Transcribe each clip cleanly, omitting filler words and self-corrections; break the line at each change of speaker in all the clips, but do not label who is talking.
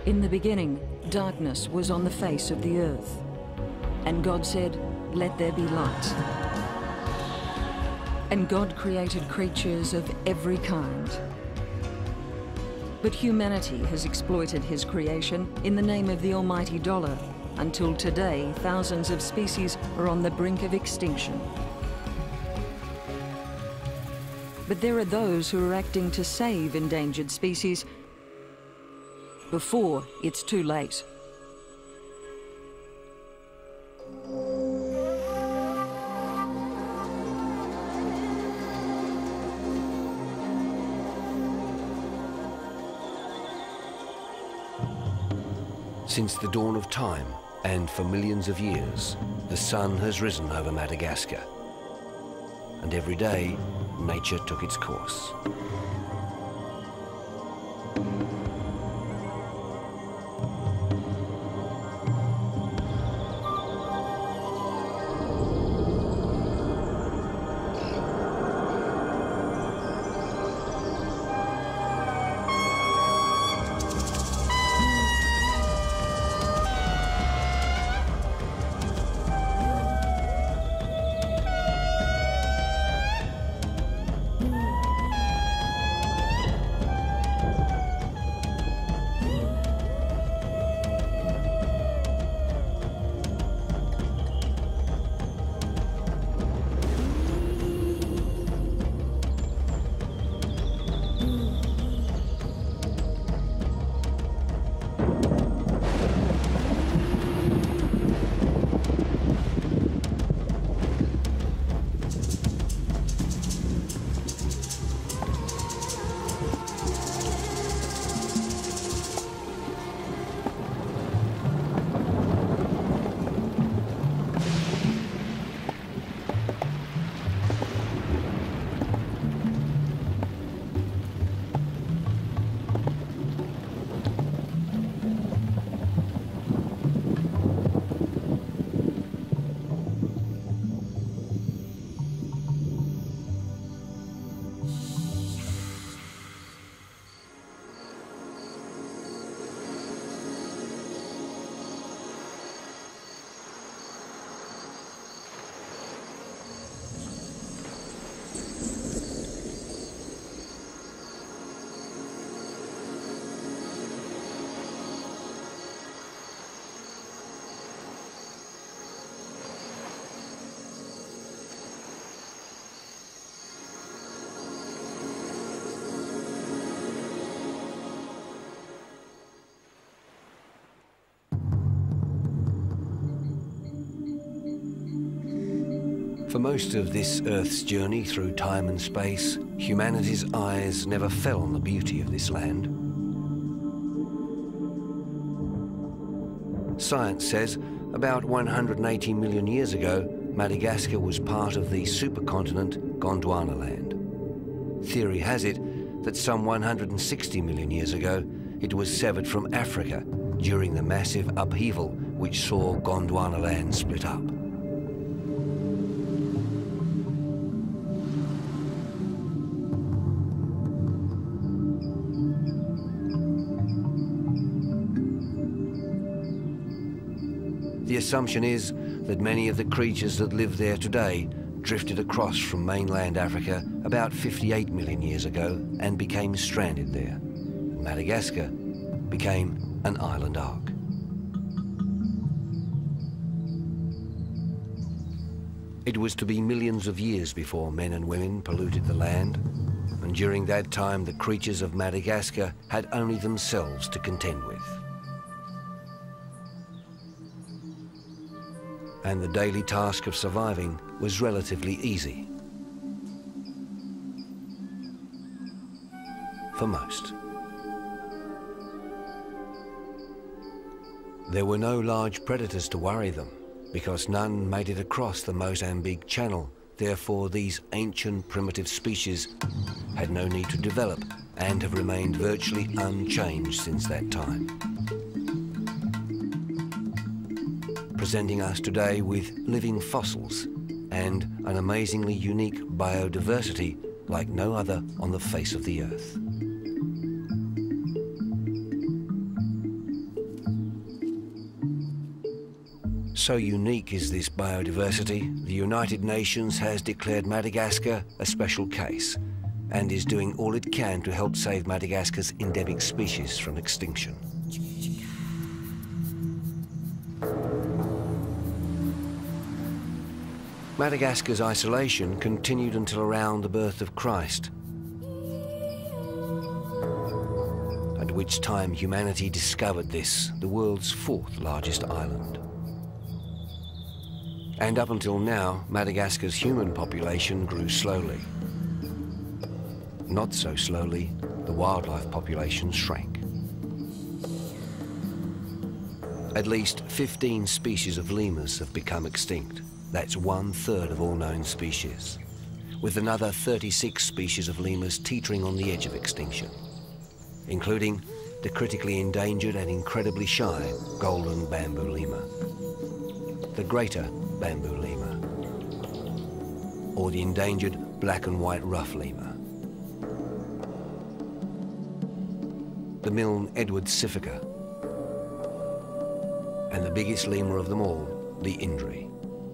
In the beginning, darkness was on the face of the earth. And God said, "Let there be light." And God created creatures of every kind. But humanity has exploited his creation in the name of the almighty dollar. Until today, thousands of species are on the brink of extinction. But there are those who are acting to save endangered species before it's too late.
Since the dawn of time, and for millions of years, the sun has risen over Madagascar. And every day, nature took its course. For most of this Earth's journey through time and space, humanity's eyes never fell on the beauty of this land. Science says about 180 million years ago, Madagascar was part of the supercontinent Gondwanaland. Theory has it that some 160 million years ago, it was severed from Africa during the massive upheaval which saw Gondwanaland split up. The assumption is that many of the creatures that live there today drifted across from mainland Africa about 58 million years ago and became stranded there. Madagascar became an island ark. It was to be millions of years before men and women polluted the land, and during that time the creatures of Madagascar had only themselves to contend with. And the daily task of surviving was relatively easy. For most. There were no large predators to worry them, because none made it across the Mozambique Channel. Therefore, these ancient primitive species had no need to develop and have remained virtually unchanged since that time. Presenting us today with living fossils and an amazingly unique biodiversity like no other on the face of the Earth. So unique is this biodiversity, the United Nations has declared Madagascar a special case and is doing all it can to help save Madagascar's endemic species from extinction. Madagascar's isolation continued until around the birth of Christ, at which time humanity discovered this, the world's fourth largest island. And up until now, Madagascar's human population grew slowly. Not so slowly, the wildlife population shrank. At least 15 species of lemurs have become extinct. That's 1/3 of all known species, with another 36 species of lemurs teetering on the edge of extinction, including the critically endangered and incredibly shy golden bamboo lemur, the greater bamboo lemur, or the endangered black and white rough lemur, the Milne Edward Sifaka, and the biggest lemur of them all, the Indri,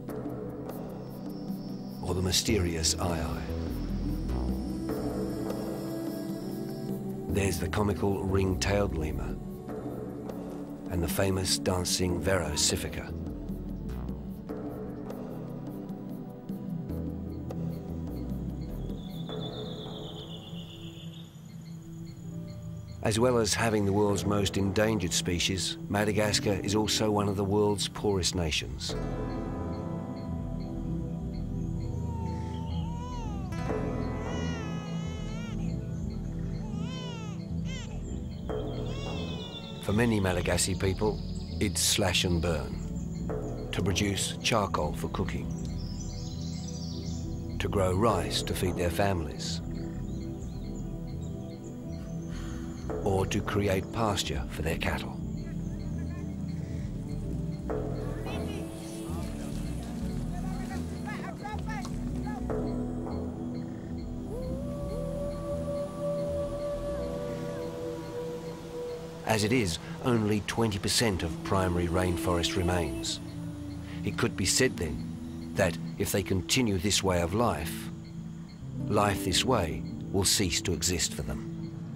or the mysterious Aye-Aye. There's the comical ring-tailed lemur and the famous dancing Vero Sifaka. As well as having the world's most endangered species, Madagascar is also one of the world's poorest nations. For many Malagasy people, it's slash and burn, to produce charcoal for cooking, to grow rice to feed their families, or to create pasture for their cattle. As it is, only 20% of primary rainforest remains. It could be said then that if they continue this way of life, life this way will cease to exist for them.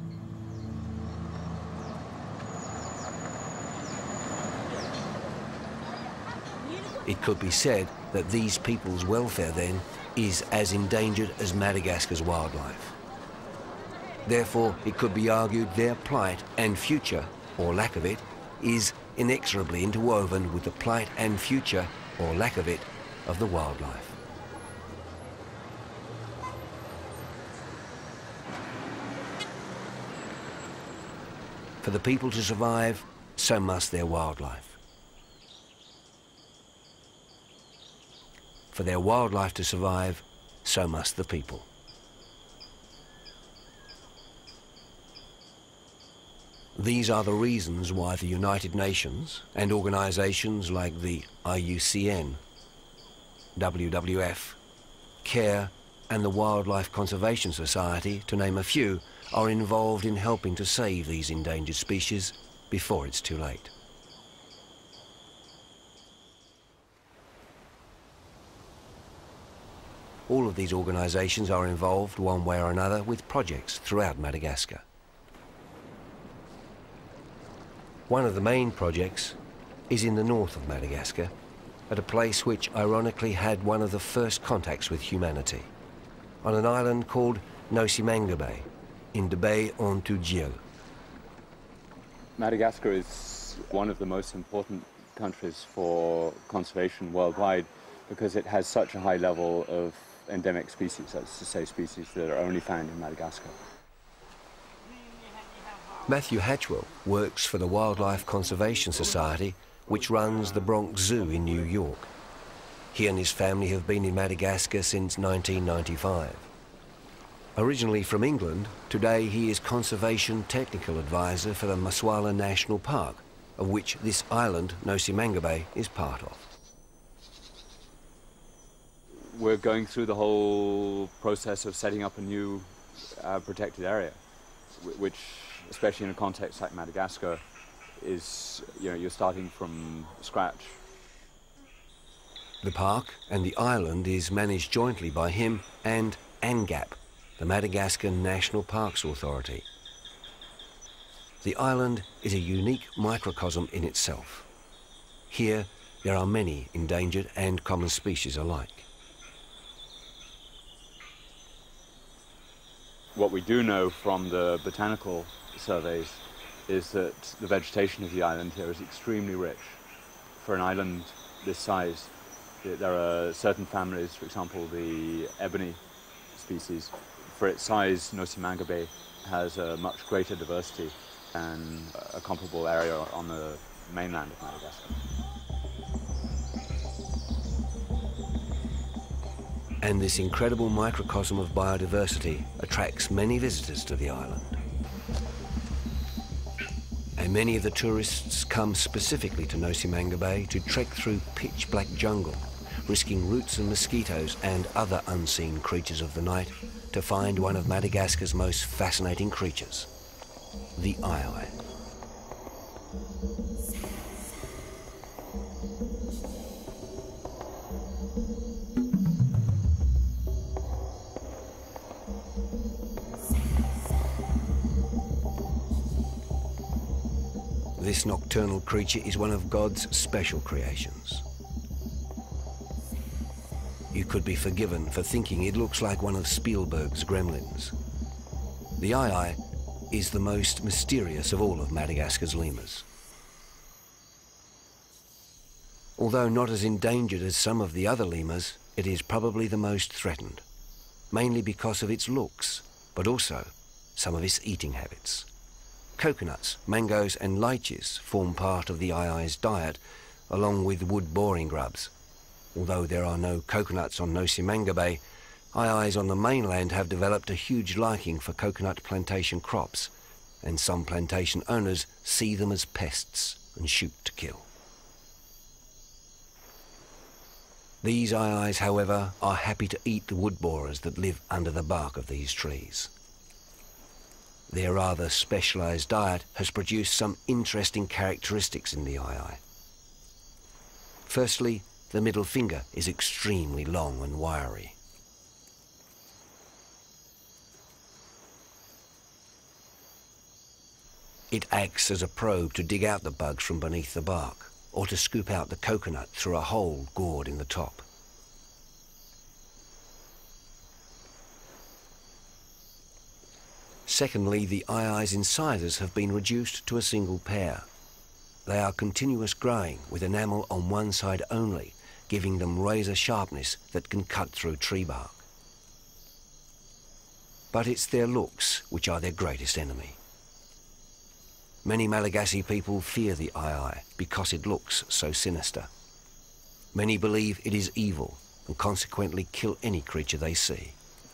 It could be said that these people's welfare then is as endangered as Madagascar's wildlife. Therefore, it could be argued their plight and future, or lack of it, is inexorably interwoven with the plight and future, or lack of it, of the wildlife. For the people to survive, so must their wildlife. For their wildlife to survive, so must the people. These are the reasons why the United Nations and organisations like the IUCN, WWF, CARE and the Wildlife Conservation Society, to name a few, are involved in helping to save these endangered species before it's too late. All of these organisations are involved one way or another with projects throughout Madagascar. One of the main projects is in the north of Madagascar, at a place which ironically had one of the first contacts with humanity, on an island called Nosimangabe, in the Bay en Tujil.
Madagascar is one of the most important countries for conservation worldwide because it has such a high level of endemic species, that's to say species that are only found in Madagascar.
Matthew Hatchwell works for the Wildlife Conservation Society, which runs the Bronx Zoo in New York. He and his family have been in Madagascar since 1995. Originally from England, today he is Conservation Technical Advisor for the Maswala National Park, of which this island, Nosimangabe, is part of.
We're going through the whole process of setting up a new protected area, which, especially in a context like Madagascar, is, you're starting from scratch.
The park and the island is managed jointly by him and ANGAP, the Madagascar National Parks Authority. The island is a unique microcosm in itself. Here, there are many endangered and common species alike.
What we do know from the botanical surveys is that the vegetation of the island here is extremely rich. For an island this size, there are certain families, for example, the ebony species. For its size, Nosimangabe has a much greater diversity than a comparable area on the mainland of Madagascar.
And this incredible microcosm of biodiversity attracts many visitors to the island. And many of the tourists come specifically to Nosimangabe to trek through pitch-black jungle, risking roots and mosquitoes and other unseen creatures of the night to find one of Madagascar's most fascinating creatures, the Aye-Aye. This nocturnal creature is one of God's special creations. You could be forgiven for thinking it looks like one of Spielberg's gremlins. The Aye-Aye is the most mysterious of all of Madagascar's lemurs. Although not as endangered as some of the other lemurs, it is probably the most threatened, mainly because of its looks, but also some of its eating habits. Coconuts, mangoes and lychees form part of the Aye-Aye's diet, along with wood boring grubs. Although there are no coconuts on Nosimangabe, Aye-Ayes on the mainland have developed a huge liking for coconut plantation crops, and some plantation owners see them as pests and shoot to kill. These Aye-Ayes, however, are happy to eat the wood borers that live under the bark of these trees. Their rather specialised diet has produced some interesting characteristics in the Aye-Aye. Firstly, the middle finger is extremely long and wiry. It acts as a probe to dig out the bugs from beneath the bark, or to scoop out the coconut through a hole gored in the top. Secondly, the Aye-Aye's incisors have been reduced to a single pair. They are continuous growing with enamel on one side only, giving them razor sharpness that can cut through tree bark. But it's their looks which are their greatest enemy. Many Malagasy people fear the Aye-Aye because it looks so sinister. Many believe it is evil and consequently kill any creature they see.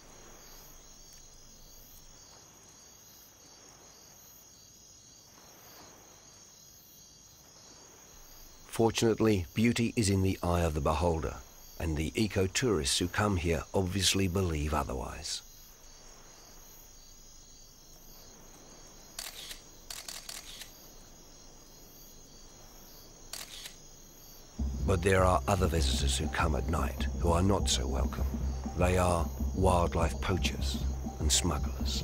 Fortunately, beauty is in the eye of the beholder, and the eco-tourists who come here obviously believe otherwise. But there are other visitors who come at night who are not so welcome. They are wildlife poachers and smugglers.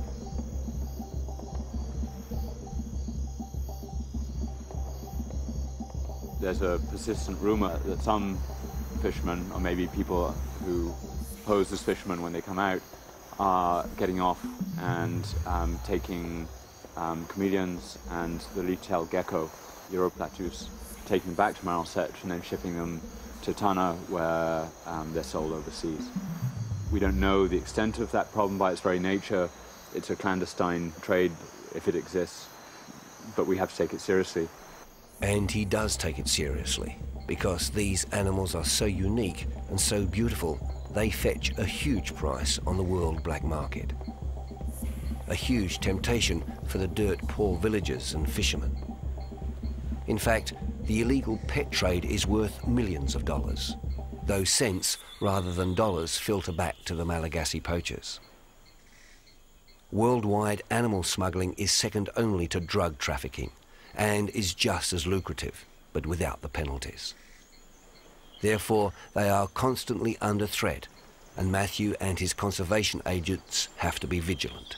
There's a persistent rumor that some fishermen, or maybe people who pose as fishermen when they come out, are getting off and taking chameleons and the leaf-tailed gecko, irreplaceable, taking them back to Marseille and then shipping them to Tana, where they're sold overseas. We don't know the extent of that problem by its very nature. It's a clandestine trade, if it exists, but we have to take it seriously.
And he does take it seriously, because these animals are so unique and so beautiful, they fetch a huge price on the world black market. A huge temptation for the dirt-poor villagers and fishermen. In fact, the illegal pet trade is worth millions of dollars, though cents rather than dollars filter back to the Malagasy poachers. Worldwide animal smuggling is second only to drug trafficking, and is just as lucrative, but without the penalties. Therefore, they are constantly under threat, and Matthew and his conservation agents have to be vigilant.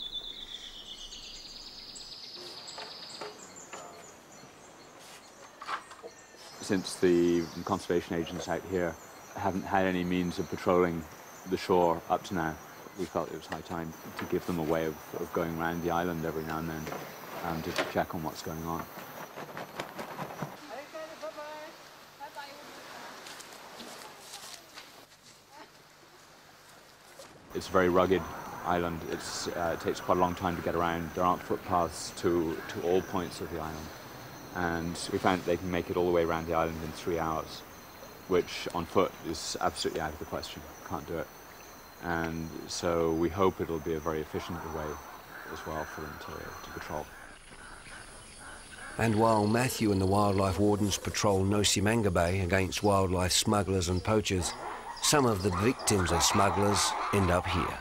Since the conservation agents out here haven't had any means of patrolling the shore up to now, we felt it was high time to give them a way of going around the island every now and then to check on what's going on. It's a very rugged island. It takes quite a long time to get around. There aren't footpaths to all points of the island. And we found that they can make it all the way around the island in 3 hours, which on foot is absolutely out of the question. Can't do it. And so we hope it'll be a very efficient way as well for them to patrol.
And while Matthew and the wildlife wardens patrol Nosimanga Bay against wildlife smugglers and poachers, some of the victims of smugglers end up here.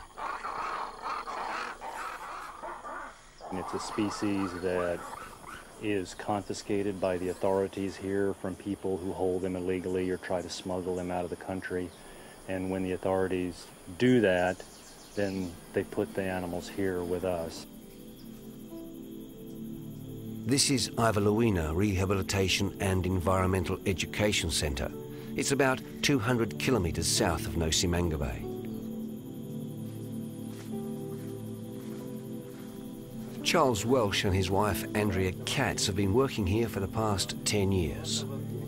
It's a species that is confiscated by the authorities here from people who hold them illegally or try to smuggle them out of the country. And when the authorities do that, then they put the animals here with us.
This is Ivalawina Rehabilitation and Environmental Education Centre. It's about 200 kilometres south of Nosimanga Bay. Charles Welsh and his wife Andrea Katz have been working here for the past 10 years.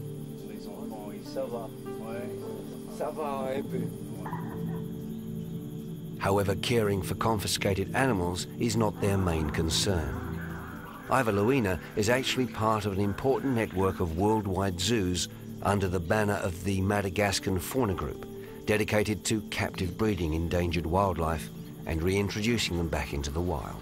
However, caring for confiscated animals is not their main concern. Ivalawina is actually part of an important network of worldwide zoos under the banner of the Madagascar Fauna Group, dedicated to captive breeding endangered wildlife and reintroducing them back into the wild.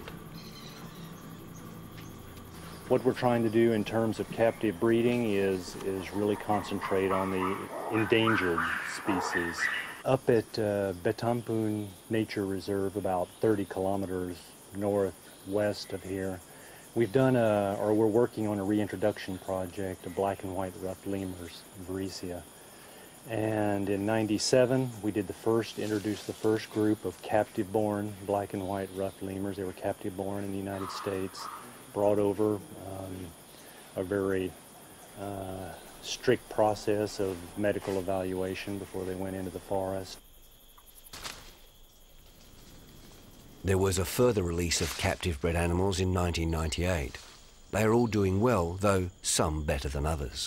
What we're trying to do in terms of captive breeding is really concentrate on the endangered species. Up at Betampun Nature Reserve, about 30 kilometers northwest of here, we've done we're working on a reintroduction project of black and white ruffed lemurs, Varicea. And in '97, we introduced the first group of captive-born black and white ruffed lemurs. They were captive-born in the United States, brought over a very strict process of medical evaluation before they went into the forest.
There was a further release of captive-bred animals in 1998. They are all doing well, though some better than others.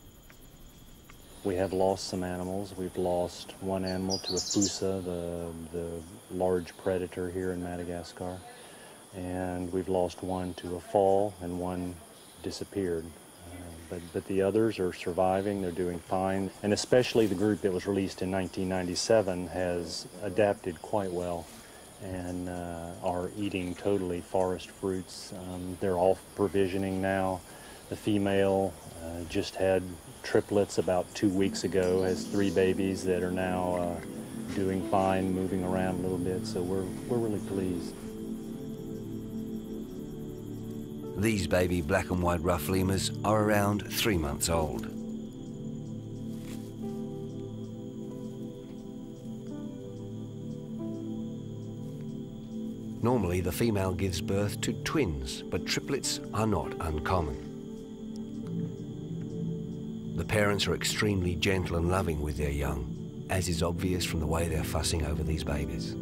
We have lost some animals. We've lost one animal to a fossa, the large predator here in Madagascar. And we've lost one to a fall, and one disappeared. But the others are surviving, they're doing fine. And especially the group that was released in 1997 has adapted quite well and are eating totally forest fruits. They're all provisioning now. The female just had triplets about 2 weeks ago, has 3 babies that are now doing fine, moving around a little bit, so we're really pleased.
These baby black and white ruffed lemurs are around 3 months old. Normally, the female gives birth to twins, but triplets are not uncommon. The parents are extremely gentle and loving with their young, as is obvious from the way they're fussing over these babies.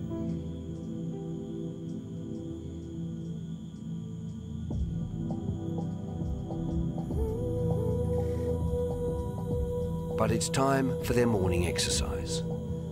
But it's time for their morning exercise.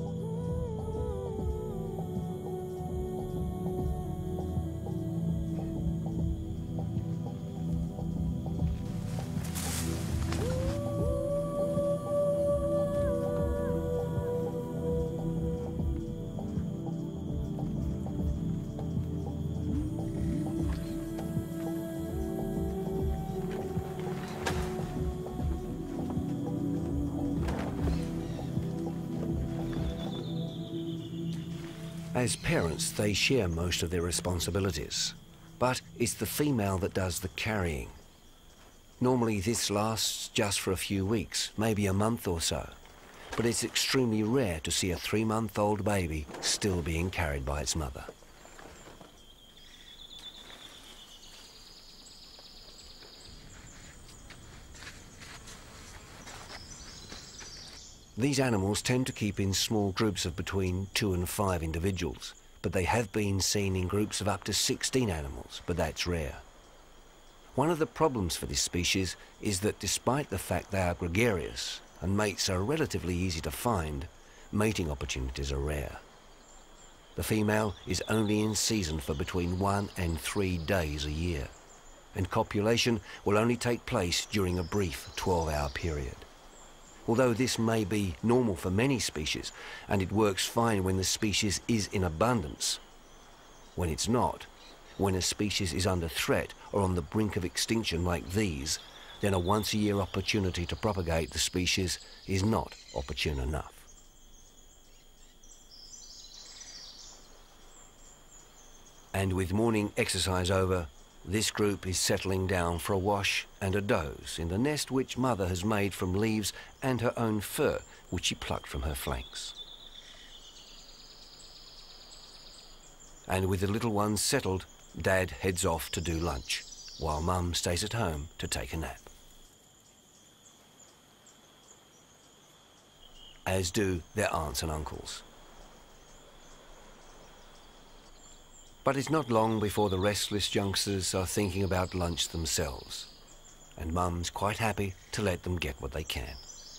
As parents, they share most of their responsibilities, but it's the female that does the carrying. Normally this lasts just for a few weeks, maybe a month or so, but it's extremely rare to see a 3-month-old baby still being carried by its mother. These animals tend to keep in small groups of between 2 and 5 individuals, but they have been seen in groups of up to 16 animals, but that's rare. One of the problems for this species is that despite the fact they are gregarious and mates are relatively easy to find, mating opportunities are rare. The female is only in season for between 1 and 3 days a year, and copulation will only take place during a brief 12-hour period. Although this may be normal for many species, and it works fine when the species is in abundance, when it's not, when a species is under threat or on the brink of extinction like these, then a once-a-year opportunity to propagate the species is not opportune enough. And with morning exercise over, this group is settling down for a wash and a doze in the nest which Mother has made from leaves and her own fur, which she plucked from her flanks. And with the little ones settled, Dad heads off to do lunch, while Mum stays at home to take a nap. As do their aunts and uncles. But it's not long before the restless youngsters are thinking about lunch themselves, and Mum's quite happy to let them get what they can.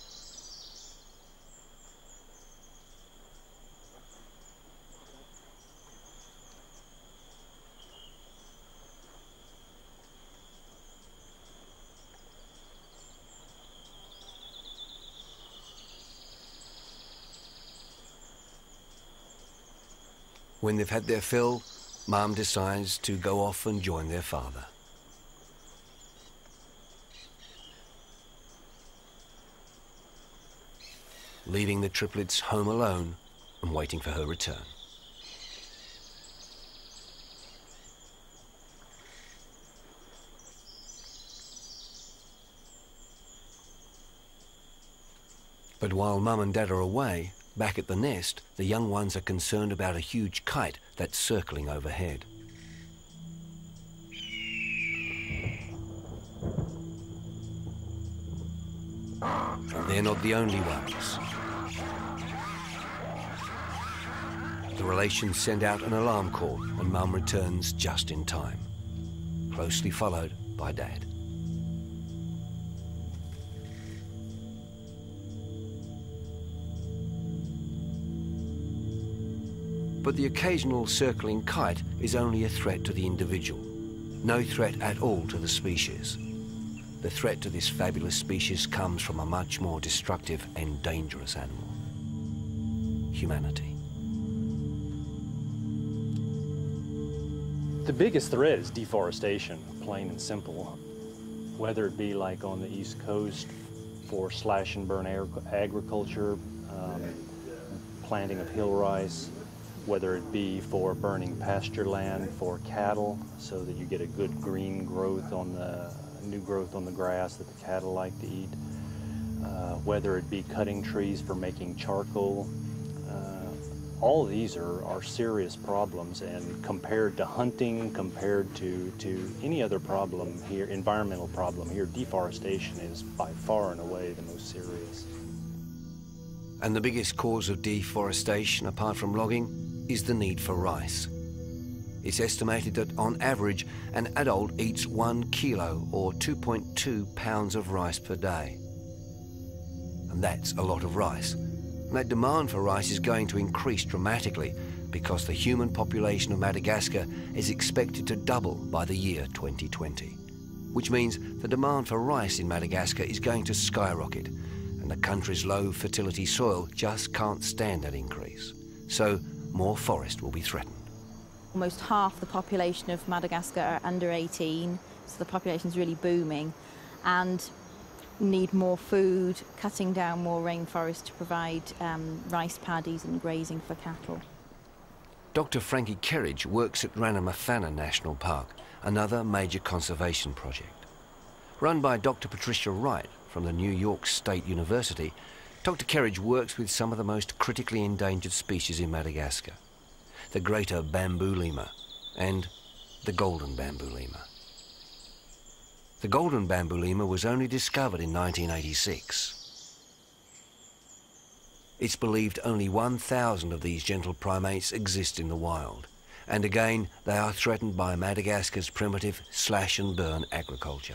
When they've had their fill, Mum decides to go off and join their father. Leaving the triplets home alone and waiting for her return. But while Mum and Dad are away, back at the nest, the young ones are concerned about a huge kite that's circling overhead. And they're not the only ones. The relations send out an alarm call and Mum returns just in time, closely followed by Dad. But the occasional circling kite is only a threat to the individual, no threat at all to the species. The threat to this fabulous species comes from a much more destructive and dangerous animal: humanity.
The biggest threat is deforestation, plain and simple. Whether it be like on the East Coast for slash and burn agriculture, planting of hill rice, whether it be for burning pasture land for cattle so that you get a good green growth on the new growth on the grass that the cattle like to eat, whether it be cutting trees for making charcoal. All of these are serious problems, and compared to hunting, compared to any other problem here, environmental problem here, deforestation is by far and away the most serious.
And the biggest cause of deforestation, apart from logging, is the need for rice. It's estimated that on average, an adult eats 1 kilo or 2.2 pounds of rice per day. And that's a lot of rice. And that demand for rice is going to increase dramatically because the human population of Madagascar is expected to double by the year 2020, which means the demand for rice in Madagascar is going to skyrocket, and the country's low fertility soil just can't stand that increase. So more forest will be threatened.
Almost half the population of Madagascar are under 18, so the population is really booming, and need more food, cutting down more rainforest to provide rice paddies and grazing for cattle.
Dr. Frankie Kerridge works at Ranamafana National Park, another major conservation project. Run by Dr. Patricia Wright from the New York State University, Dr. Kerridge works with some of the most critically endangered species in Madagascar, the greater bamboo lemur and the golden bamboo lemur. The golden bamboo lemur was only discovered in 1986. It's believed only 1,000 of these gentle primates exist in the wild, and again they are threatened by Madagascar's primitive slash-and-burn agriculture.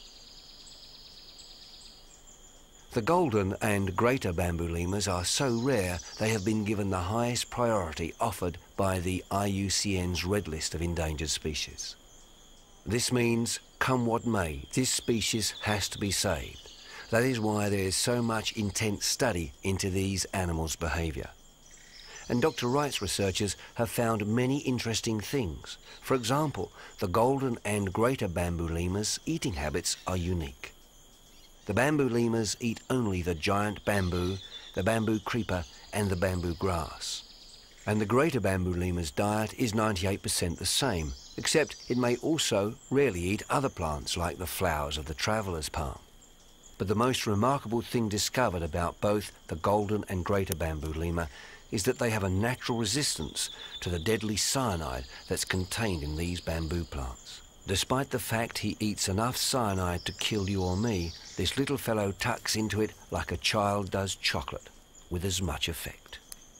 The golden and greater bamboo lemurs are so rare they have been given the highest priority offered by the IUCN's Red List of Endangered Species. This means, come what may, this species has to be saved. That is why there is so much intense study into these animals' behaviour. And Dr. Wright's researchers have found many interesting things. For example, the golden and greater bamboo lemurs' eating habits are unique. The bamboo lemurs eat only the giant bamboo, the bamboo creeper and the bamboo grass. And the greater bamboo lemur's diet is 98% the same, except it may also rarely eat other plants like the flowers of the traveller's palm. But the most remarkable thing discovered about both the golden and greater bamboo lemur is that they have a natural resistance to the deadly cyanide that's contained in these bamboo plants. Despite the fact he eats enough cyanide to kill you or me, this little fellow tucks into it like a child does chocolate, with as much effect.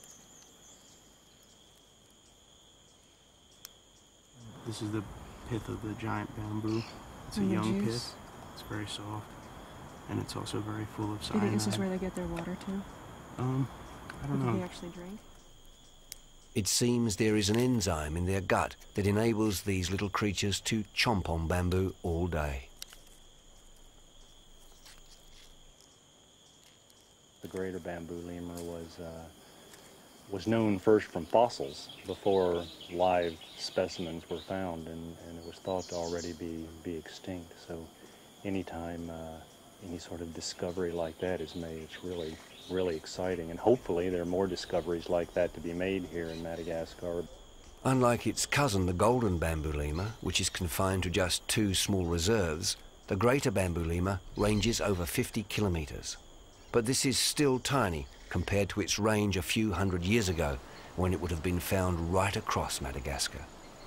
This is the pith of the giant bamboo. It's a young pith. It's very soft, and it's also very full of cyanide.
Do you think this is where they get their water too?
I don't know.
Do they actually drink?
It seems there is an enzyme in their gut that enables these little creatures to chomp on bamboo all day.
The greater bamboo lemur was known first from fossils before live specimens were found, and it was thought to already be extinct. So anytime any sort of discovery like that is made, it's really exciting, and hopefully there are more discoveries like that to be made here in Madagascar.
Unlike its cousin, the golden bamboo lemur, which is confined to just 2 small reserves, the greater bamboo lemur ranges over 50 kilometres. But this is still tiny compared to its range a few hundred years ago, when it would have been found right across Madagascar.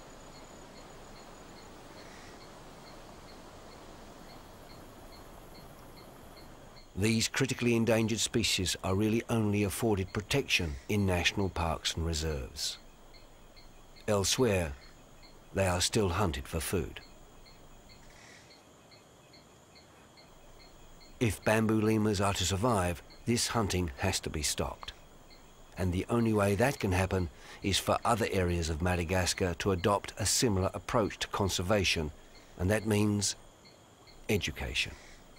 These critically endangered species are really only afforded protection in national parks and reserves. Elsewhere, they are still hunted for food. If bamboo lemurs are to survive, this hunting has to be stopped. And the only way that can happen is for other areas of Madagascar to adopt a similar approach to conservation, and that means education.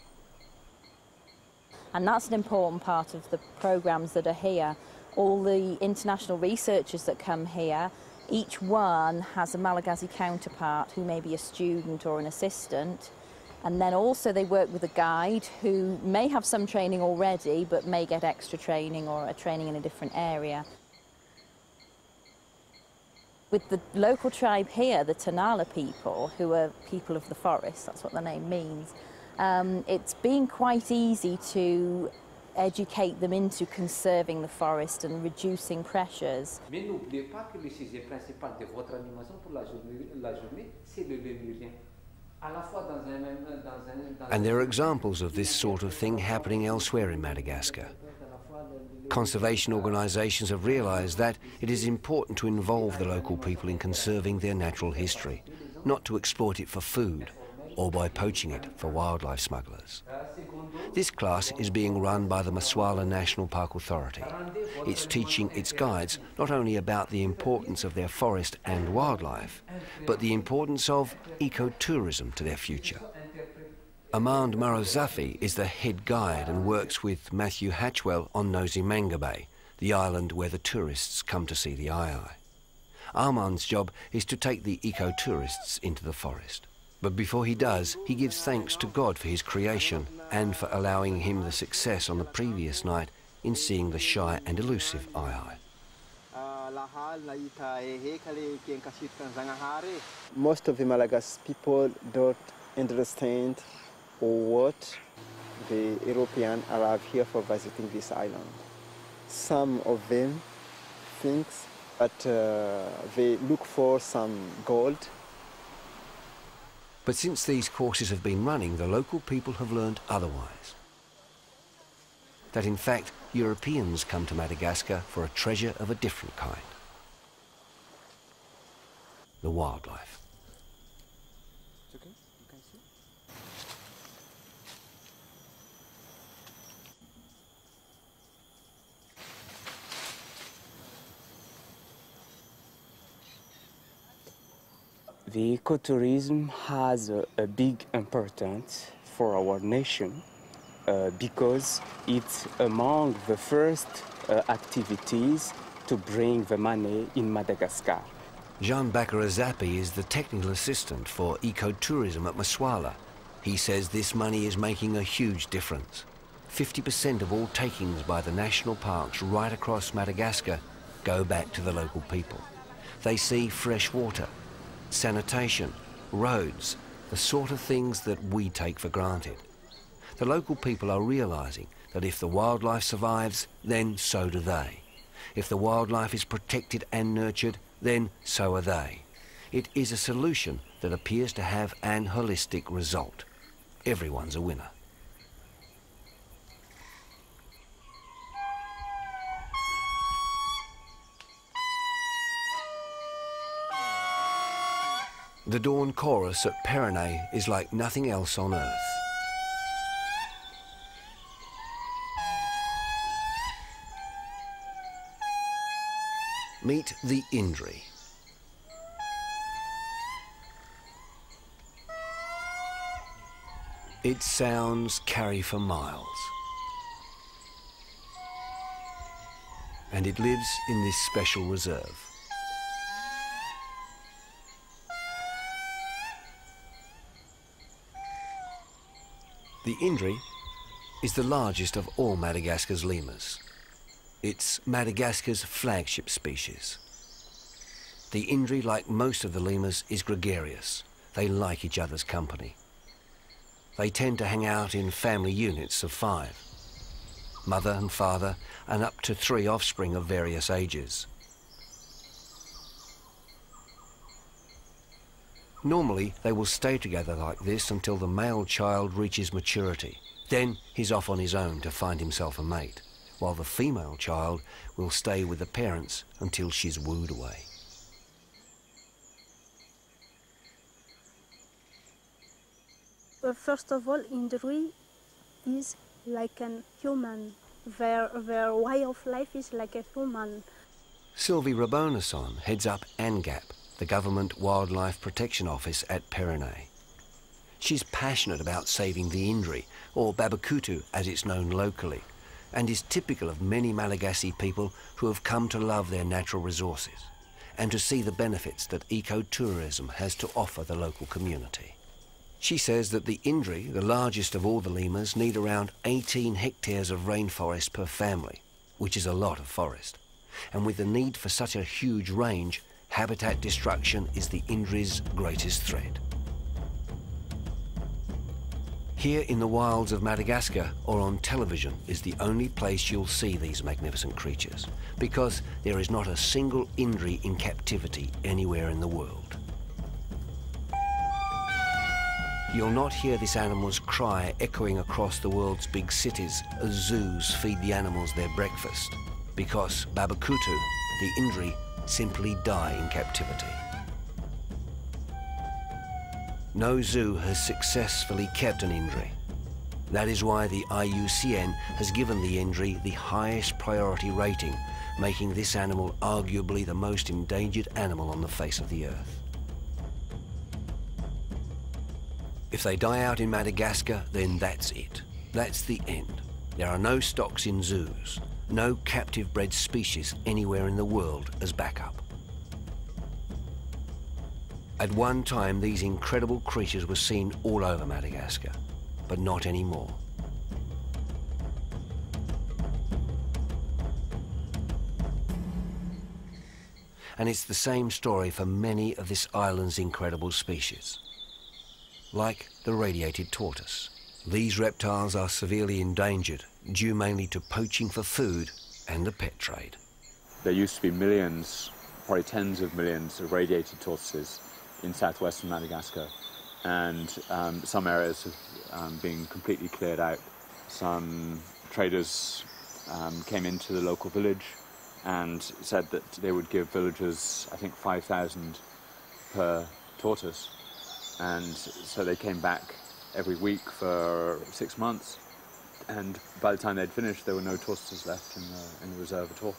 And that's an important part of the programs that are here. All the international researchers that come here, each one has a Malagasy counterpart who may be a student or an assistant. And then also they work with a guide who may have some training already, but may get extra training or a training in a different area. With the local tribe here, the Tanala people, who are people of the forest, that's what the name means, it's been quite easy to educate them into conserving the forest and reducing pressures.
Mais n'oubliez pas que le sujet principal de votre animation pour la journée, c'est le lémurien.
And there are examples of this sort of thing happening elsewhere in Madagascar. Conservation organisations have realised that it is important to involve the local people in conserving their natural history, not to exploit it for food or by poaching it for wildlife smugglers. This class is being run by the Maswala National Park Authority. It's teaching its guides not only about the importance of their forest and wildlife, but the importance of ecotourism to their future. Amand Marozafi is the head guide and works with Matthew Hatchwell on Nosy Manga Bay, the island where the tourists come to see the Aye-Aye. Armand's job is to take the ecotourists into the forest. But before he does, he gives thanks to God for his creation and for allowing him the success on the previous night in seeing the shy and elusive Aye-Aye.
Most of the Malagasy people don't understand what the Europeans arrive here for visiting this island. Some of them think that they look for some gold.
But since these courses have been running, the local people have learned otherwise. That in fact, Europeans come to Madagascar for a treasure of a different kind. The wildlife.
It's okay, you can see.
The ecotourism has a big importance for our nation because it's among the first activities to bring the money in Madagascar.
Jean Bakarazapi is the technical assistant for ecotourism at Maswala. He says this money is making a huge difference. 50% of all takings by the national parks right across Madagascar go back to the local people. They see fresh water, sanitation, roads, the sort of things that we take for granted. The local people are realizing that if the wildlife survives, then so do they. If the wildlife is protected and nurtured, then so are they. It is a solution that appears to have an holistic result. Everyone's a winner. The dawn chorus at Peril is like nothing else on earth. Meet the Indri. Its sounds carry for miles. And it lives in this special reserve. The Indri is the largest of all Madagascar's lemurs. It's Madagascar's flagship species. The Indri, like most of the lemurs, is gregarious. They like each other's company. They tend to hang out in family units of 5. Mother and father, and up to 3 offspring of various ages. Normally, they will stay together like this until the male child reaches maturity. Then he's off on his own to find himself a mate, while the female child will stay with the parents until she's wooed away.
Well, first of all, Indri is like a human. Their way of life is like a human.
Sylvie Rabonason heads up ANGAP, the Government Wildlife Protection Office at Peril. She's passionate about saving the Indri, or Babakutu as it's known locally, and is typical of many Malagasy people who have come to love their natural resources and to see the benefits that ecotourism has to offer the local community. She says that the Indri, the largest of all the lemurs, need around 18 hectares of rainforest per family, which is a lot of forest. And with the need for such a huge range, habitat destruction is the Indri's greatest threat. Here in the wilds of Madagascar or on television is the only place you'll see these magnificent creatures, because there is not a single Indri in captivity anywhere in the world. You'll not hear this animal's cry echoing across the world's big cities as zoos feed the animals their breakfast, because Babakutu, the Indri, simply die in captivity. No zoo has successfully kept an Indri. That is why the IUCN has given the Indri the highest priority rating, making this animal arguably the most endangered animal on the face of the earth. If they die out in Madagascar, then that's it. That's the end. There are no stocks in zoos, no captive bred species anywhere in the world as backup. At one time, these incredible creatures were seen all over Madagascar, but not anymore. And it's the same story for many of this island's incredible species. Like the radiated tortoise, These reptiles are severely endangered, due mainly to poaching for food and the pet trade.
There used to be millions, probably tens of millions of radiated tortoises in southwestern Madagascar, and some areas have been completely cleared out. Some traders came into the local village and said that they would give villagers, I think, 5,000 per tortoise, and so they came back every week for 6 months, and by the time they'd finished there were no tortoises left in the reserve at all.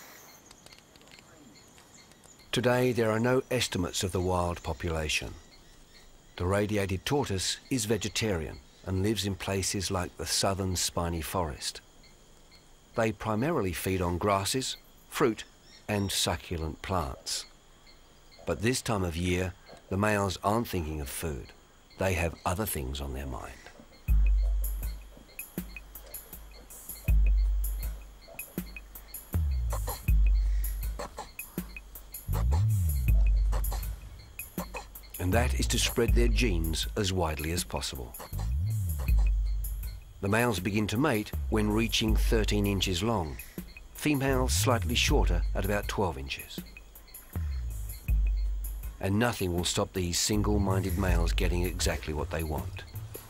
Today there are no estimates of the wild population. The radiated tortoise is vegetarian and lives in places like the southern spiny forest. They primarily feed on grasses, fruit and succulent plants. But this time of year, the males aren't thinking of food. They have other things on their mind. And that is to spread their genes as widely as possible. The males begin to mate when reaching 13 inches long. Females slightly shorter at about 12 inches. And nothing will stop these single-minded males getting exactly what they want.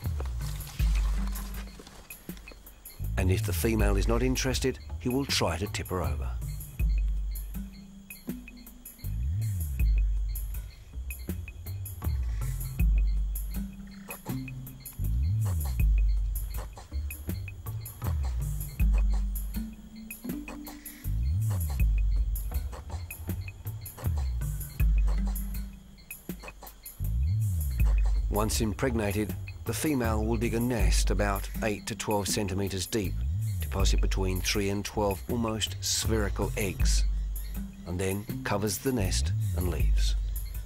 And if the female is not interested, he will try to tip her over. Once impregnated, the female will dig a nest about 8 to 12 centimetres deep, deposit between 3 and 12 almost spherical eggs, and then covers the nest and leaves.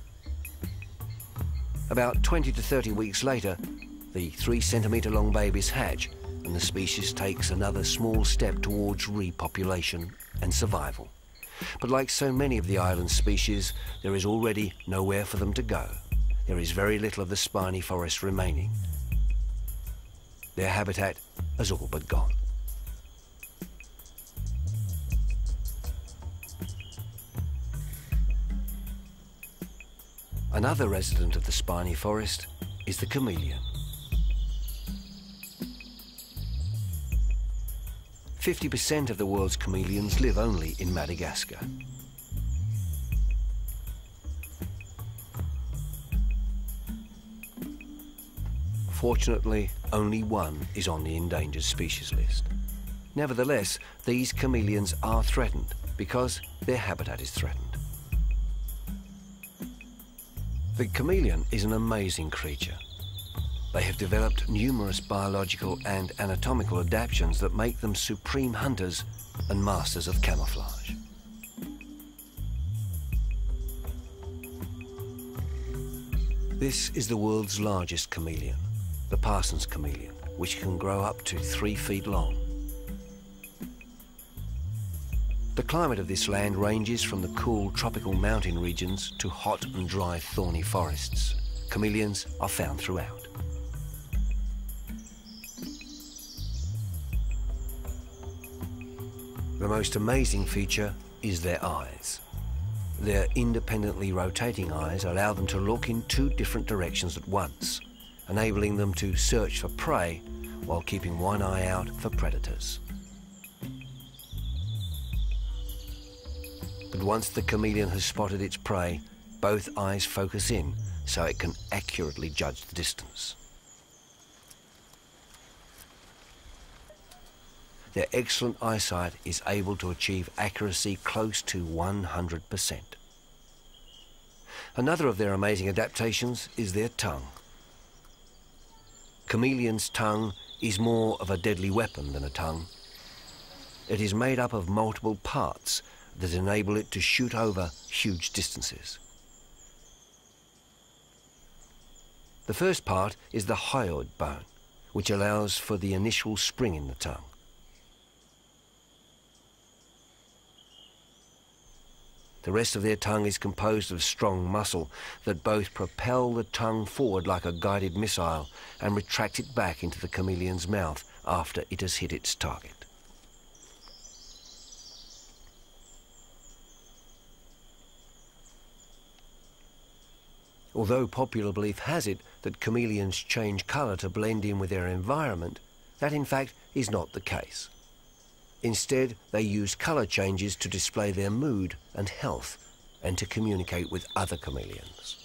About 20 to 30 weeks later, the 3 centimetre long babies hatch and the species takes another small step towards repopulation and survival. But like so many of the island species, there is already nowhere for them to go. There is very little of the spiny forest remaining. Their habitat has all but gone. Another resident of the spiny forest is the chameleon. 50% of the world's chameleons live only in Madagascar. Fortunately, only one is on the endangered species list. Nevertheless, these chameleons are threatened because their habitat is threatened. The chameleon is an amazing creature. They have developed numerous biological and anatomical adaptations that make them supreme hunters and masters of camouflage. This is the world's largest chameleon, the Parsons chameleon, which can grow up to 3 feet long. The climate of this land ranges from the cool tropical mountain regions to hot and dry thorny forests. Chameleons are found throughout. The most amazing feature is their eyes. Their independently rotating eyes allow them to look in 2 different directions at once, enabling them to search for prey while keeping one eye out for predators. But once the chameleon has spotted its prey, both eyes focus in so it can accurately judge the distance. Their excellent eyesight is able to achieve accuracy close to 100%. Another of their amazing adaptations is their tongue. Chameleon's tongue is more of a deadly weapon than a tongue. It is made up of multiple parts that enable it to shoot over huge distances. The first part is the hyoid bone, which allows for the initial spring in the tongue. The rest of their tongue is composed of strong muscle that both propel the tongue forward like a guided missile and retract it back into the chameleon's mouth after it has hit its target. Although popular belief has it that chameleons change colour to blend in with their environment, that in fact is not the case. Instead, they use colour changes to display their mood and health and to communicate with other chameleons.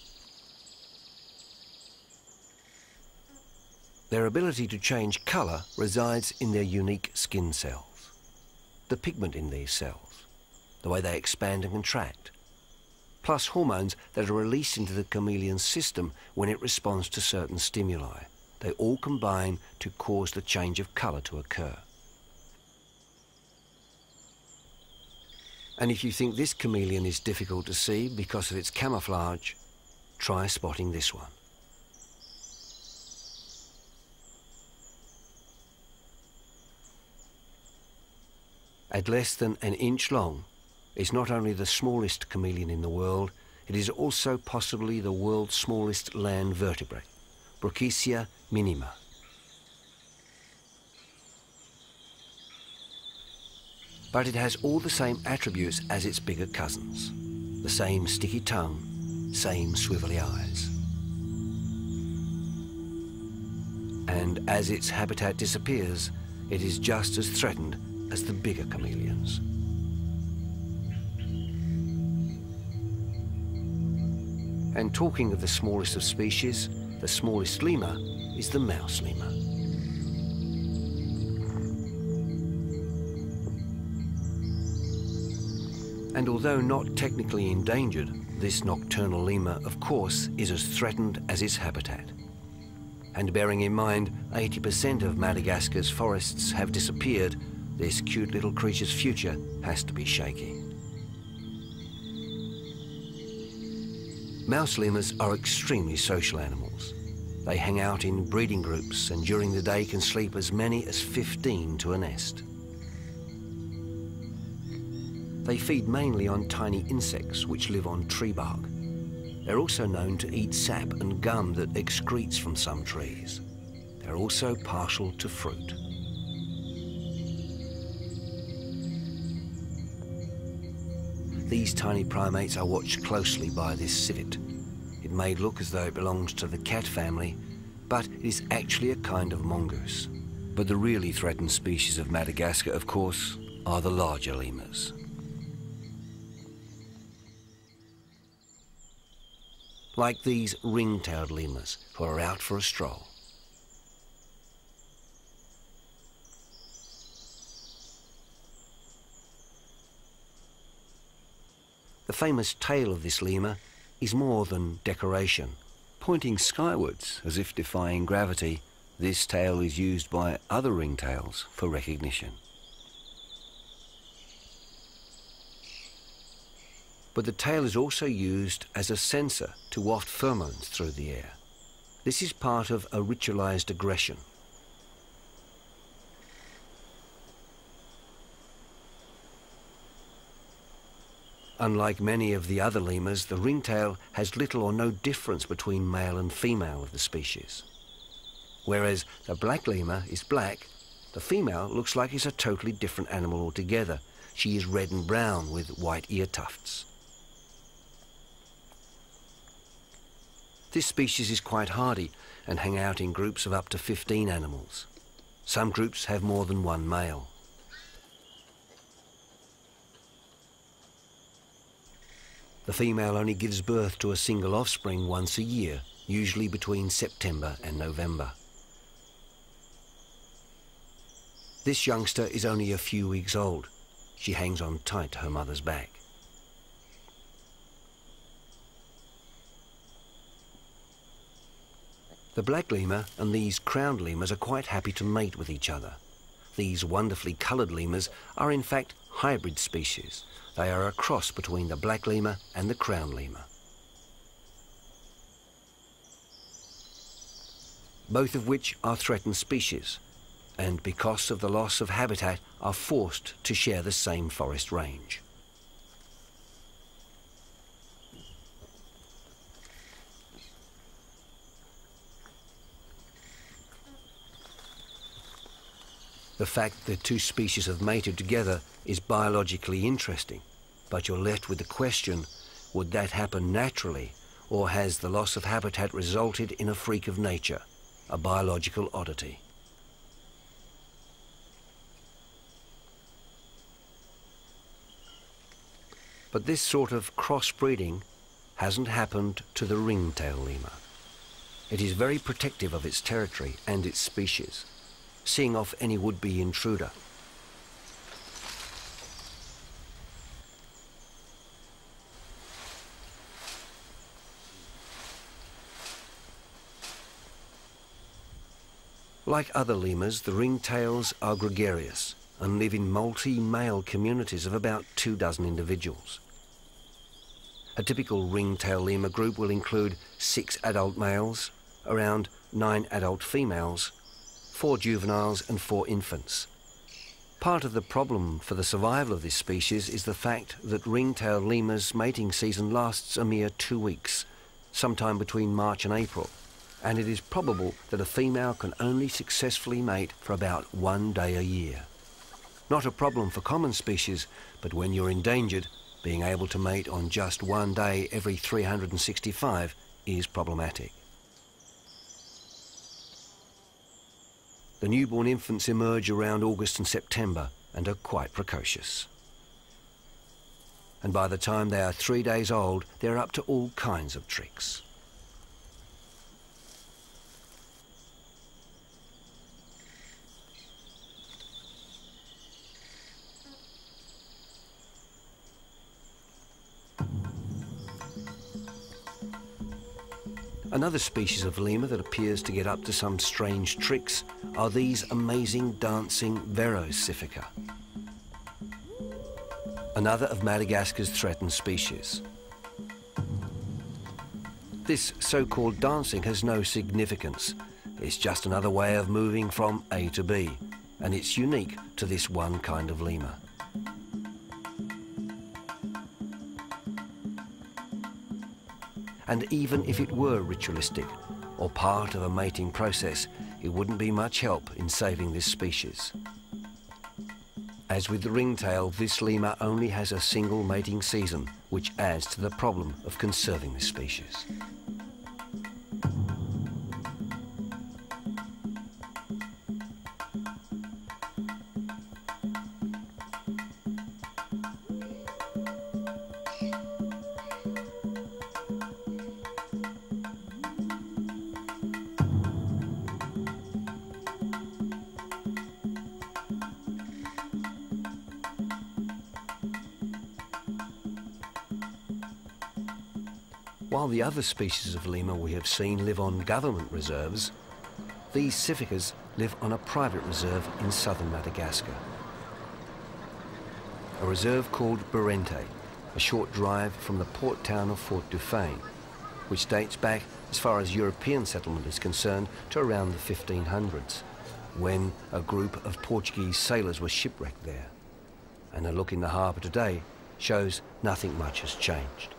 Their ability to change colour resides in their unique skin cells, the pigment in these cells, the way they expand and contract, plus hormones that are released into the chameleon's system when it responds to certain stimuli. They all combine to cause the change of colour to occur. And if you think this chameleon is difficult to see because of its camouflage, try spotting this one. At less than an inch long, it's not only the smallest chameleon in the world, it is also possibly the world's smallest land vertebrate, Brookesia minima. But it has all the same attributes as its bigger cousins. The same sticky tongue, same swivelly eyes. And as its habitat disappears, it is just as threatened as the bigger chameleons. And talking of the smallest of species, the smallest lemur is the mouse lemur. And although not technically endangered, this nocturnal lemur, of course, is as threatened as its habitat. And bearing in mind 80% of Madagascar's forests have disappeared, this cute little creature's future has to be shaky. Mouse lemurs are extremely social animals. They hang out in breeding groups and during the day can sleep as many as 15 to a nest. They feed mainly on tiny insects which live on tree bark. They're also known to eat sap and gum that excretes from some trees. They're also partial to fruit. These tiny primates are watched closely by this civet. It may look as though it belongs to the cat family, but it is actually a kind of mongoose. But the really threatened species of Madagascar, of course, are the larger lemurs. Like these ring-tailed lemurs who are out for a stroll. The famous tail of this lemur is more than decoration. Pointing skywards as if defying gravity, this tail is used by other ringtails for recognition. But the tail is also used as a sensor to waft pheromones through the air. This is part of a ritualized aggression. Unlike many of the other lemurs, the ringtail has little or no difference between male and female of the species. Whereas the black lemur is black, the female looks like it's a totally different animal altogether. She is red and brown with white ear tufts. This species is quite hardy and hang out in groups of up to 15 animals. Some groups have more than one male. The female only gives birth to a single offspring once a year, usually between September and November. This youngster is only a few weeks old. She hangs on tight to her mother's back. The black lemur and these crowned lemurs are quite happy to mate with each other. These wonderfully coloured lemurs are in fact hybrid species. They are a cross between the black lemur and the crowned lemur. Both of which are threatened species, and because of the loss of habitat are forced to share the same forest range. The fact that two species have mated together is biologically interesting, but you're left with the question, would that happen naturally, or has the loss of habitat resulted in a freak of nature, a biological oddity? But this sort of crossbreeding hasn't happened to the ringtail lemur. It is very protective of its territory and its species, seeing off any would-be intruder. Like other lemurs, the ringtails are gregarious and live in multi-male communities of about 24 individuals. A typical ringtail lemur group will include 6 adult males, around 9 adult females, 4 juveniles and 4 infants. Part of the problem for the survival of this species is the fact that ringtail lemurs' mating season lasts a mere 2 weeks, sometime between March and April, and it is probable that a female can only successfully mate for about 1 day a year. Not a problem for common species, but when you're endangered, being able to mate on just 1 day every 365 is problematic. The newborn infants emerge around August and September and are quite precocious. And by the time they are 3 days old, they're up to all kinds of tricks. Another species of lemur that appears to get up to some strange tricks are these amazing dancing Sifaka, another of Madagascar's threatened species. This so-called dancing has no significance. It's just another way of moving from A to B, and it's unique to this one kind of lemur. And even if it were ritualistic or part of a mating process, it wouldn't be much help in saving this species. As with the ringtail, this lemur only has a single mating season, which adds to the problem of conserving this species. While the other species of lemur we have seen live on government reserves, these Sifakas live on a private reserve in southern Madagascar. A reserve called Brink, a short drive from the port town of Fort Dauphin, which dates back, as far as European settlement is concerned, to around the 1500s, when a group of Portuguese sailors were shipwrecked there. And a look in the harbour today shows nothing much has changed.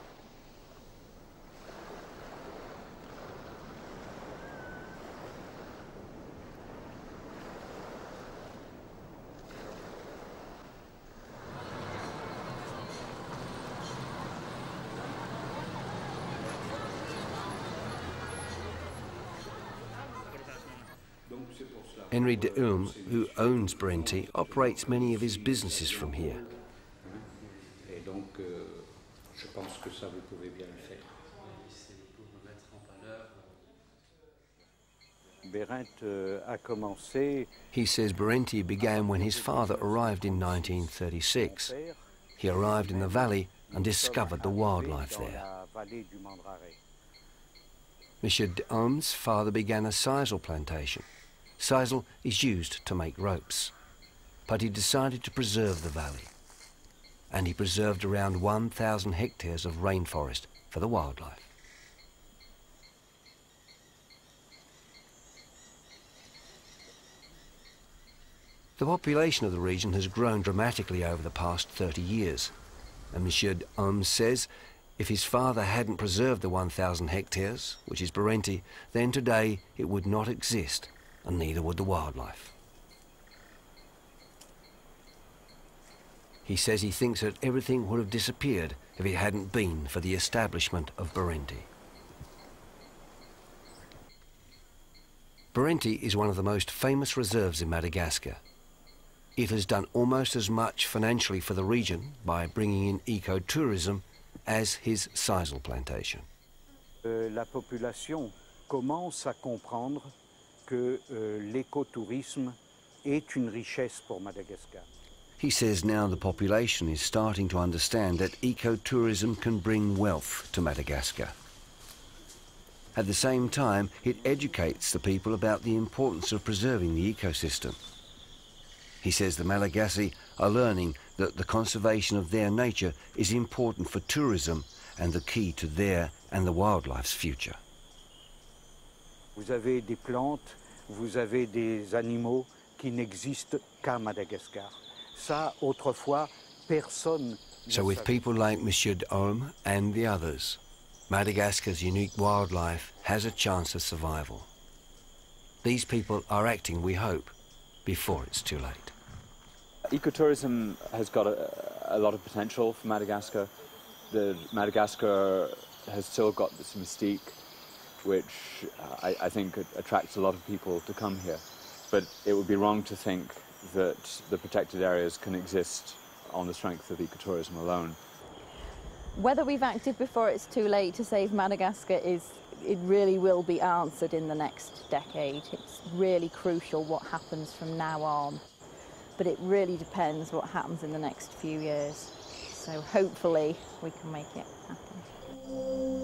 Henry de Ulm, who owns Brink, operates many of his businesses from here. He says Brink began when his father arrived in 1936. He arrived in the valley and discovered the wildlife there. Monsieur de Ulm's father began a sisal plantation. Sisal is used to make ropes, but he decided to preserve the valley, and he preserved around 1,000 hectares of rainforest for the wildlife. The population of the region has grown dramatically over the past 30 years, and Monsieur de Ulm says if his father hadn't preserved the 1,000 hectares, which is Brink, then today it would not exist, and neither would the wildlife. He says he thinks that everything would have disappeared if it hadn't been for the establishment of Barenti. Barenti is one of the most famous reserves in Madagascar. It has done almost as much financially for the region by bringing in ecotourism as his sisal plantation.
La population commence à comprendre que l'écotourisme est une richesse pour Madagascar.
He says now the population is starting to understand that ecotourism can bring wealth to Madagascar. At the same time, it educates the people about the importance of preserving the ecosystem. He says the Malagasy are learning that the conservation of their nature is important for tourism and the key to their and the wildlife's future.
Vous avez des plantes, vous avez des animaux qui n'existent qu'à Madagascar. Ça, autrefois, personne.
So with people like Monsieur d'Orme and the others, Madagascar's unique wildlife has a chance of survival. These people are acting, we hope, before it's too late.
Ecotourism has got a lot of potential for Madagascar. Madagascar has still got this mystique which I think attracts a lot of people to come here. But it would be wrong to think that the protected areas can exist on the strength of ecotourism alone.
Whether we've acted before it's too late to save Madagascar it really will be answered in the next decade. It's really crucial what happens from now on. But it really depends what happens in the next few years. So hopefully we can make it happen.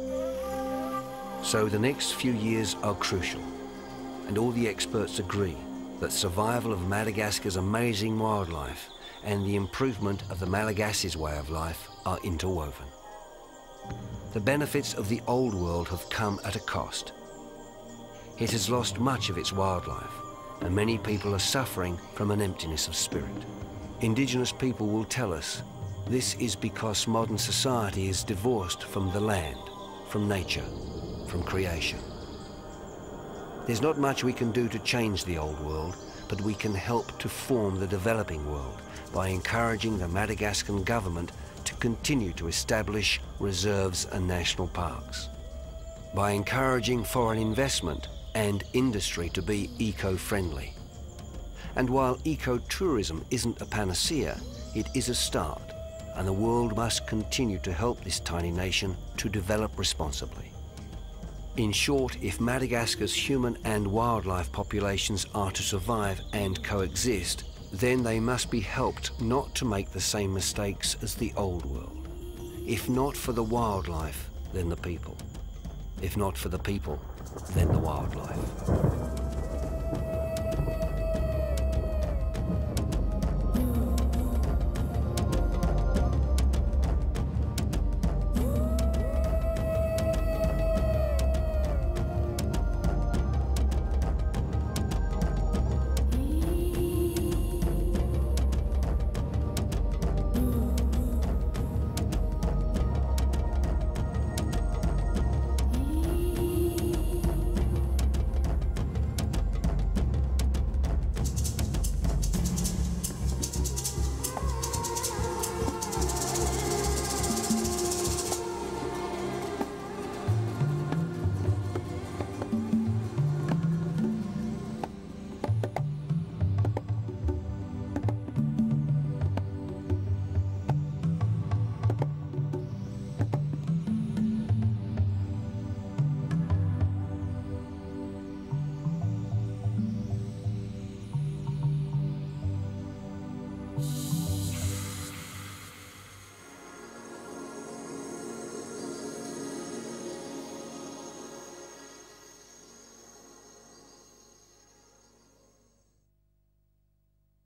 So the next few years are crucial, and all the experts agree that survival of Madagascar's amazing wildlife and the improvement of the Malagasy's way of life are interwoven. The benefits of the old world have come at a cost. It has lost much of its wildlife, and many people are suffering from an emptiness of spirit. Indigenous people will tell us this is because modern society is divorced from the land, from nature, from creation. There's not much we can do to change the old world, but we can help to form the developing world by encouraging the Madagascan government to continue to establish reserves and national parks, by encouraging foreign investment and industry to be eco-friendly. And while ecotourism isn't a panacea, it is a start, and the world must continue to help this tiny nation to develop responsibly. In short, if Madagascar's human and wildlife populations are to survive and coexist, then they must be helped not to make the same mistakes as the old world. If not for the wildlife, then the people. If not for the people, then the wildlife.